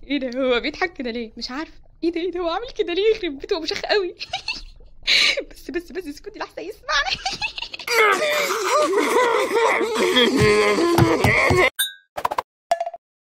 ايه ده؟ هو بيضحك كده ليه؟ مش عارفه. ايه ده هو عامل كده ليه؟ يخرب بيته، هو مشخ قوي. بس اسكتي لحسن يسمعني.